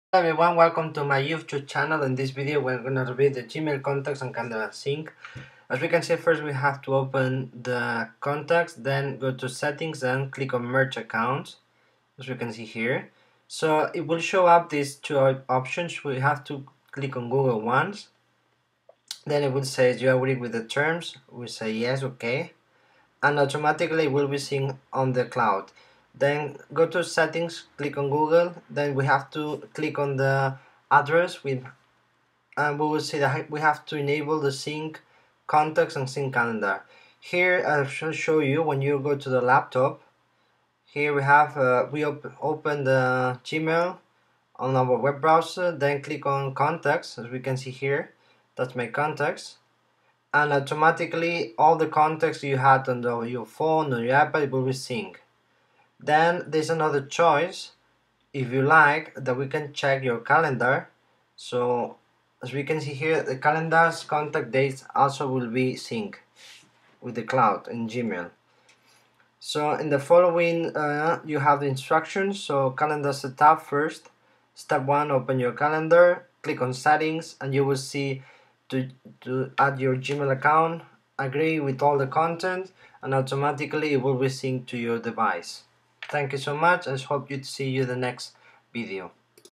Hello everyone, welcome to my YouTube channel. In this video we're going to review the Gmail contacts and Calendar sync. As we can see, first we have to open the contacts, then go to settings and click on merge accounts, as we can see here. So it will show up these two options. We have to click on Google once, then it will say you agree with the terms. We say yes, okay, and automatically it will be synced on the cloud. Then go to settings, click on Google, then we have to click on the address and we will see that we have to enable the sync contacts and sync calendar. Here I shall show you when you go to the laptop. Here we have open the Gmail on our web browser, then click on contacts, as we can see here. That's my contacts, and automatically all the contacts you had on your phone or your iPad will be synced. Then there's another choice, if you like, that we can check your calendar. So as we can see here, the calendar's contact dates also will be synced with the cloud in Gmail. So in the following you have the instructions. So calendar setup first. Step 1, open your calendar, click on settings, and you will see to add your Gmail account, agree with all the content, and automatically it will be synced to your device. Thank you so much. I hope to see you in the next video.